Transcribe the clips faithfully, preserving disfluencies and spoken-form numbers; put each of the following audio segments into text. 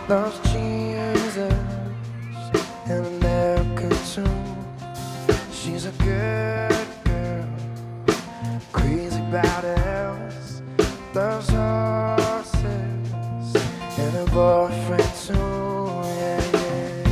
loves Jesus and America too. She's a good girl, crazy about else, loves horses and a boyfriend too. Yeah, yeah.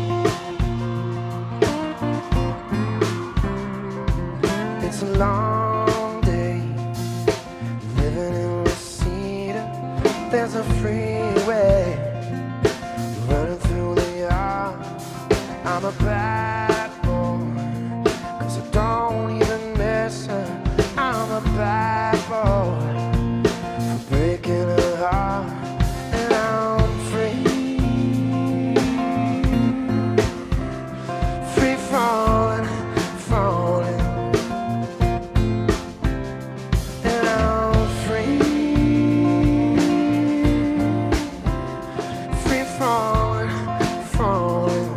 It's a long day living in Reseda. There's a freeway running through the yard. I'm a bad boy, cause I don't even miss her. I'm a bad boy for breaking her heart. And I'm free, free falling, falling. And I'm free, free falling, falling.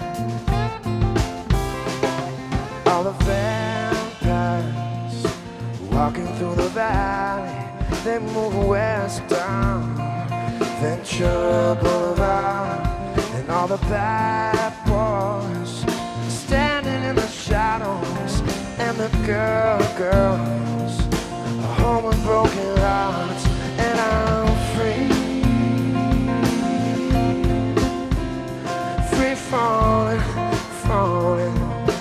All the vampires walking through the valley, they move westbound, Ventura Boulevard. And all the bad boys standing in the shadows, and the girl girls are home with broken hearts. And I'm free, free falling, falling.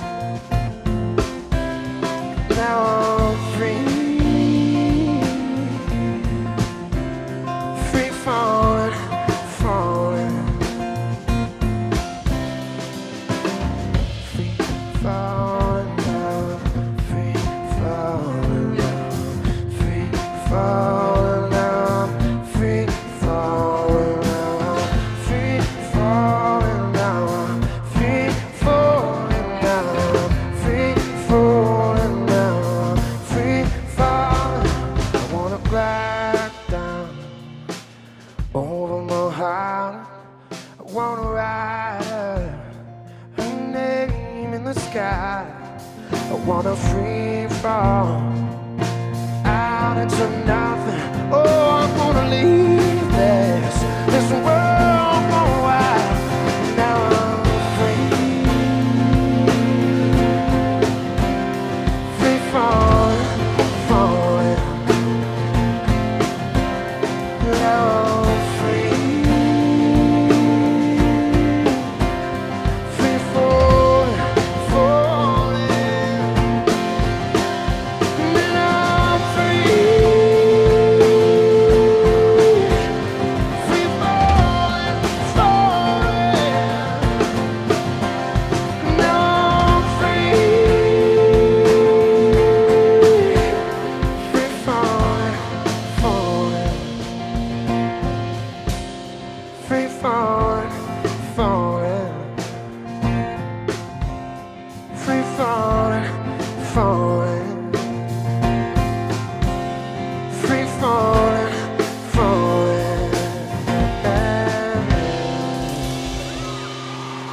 Now I'm free, free falling, falling. Free falling down, free falling down, free falling down, free falling down, free falling down, free falling down, free falling down, free falling. I wanna glide down over my heart. I wanna write her, her name in the sky. I wanna free fall out into nothing. Oh, I'm gonna leave this, this world for a while. Now I'm free, free falling, falling. Now I'm free, free falling, falling. Now I'm free, free falling, falling. Now I'm free, free falling, falling. Free falling, falling. Free falling, falling. Free falling, falling.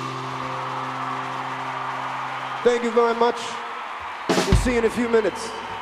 Thank you very much. We'll see you in a few minutes.